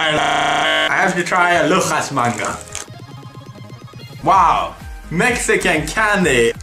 I have to try a Lucas manga. Wow, Mexican candy.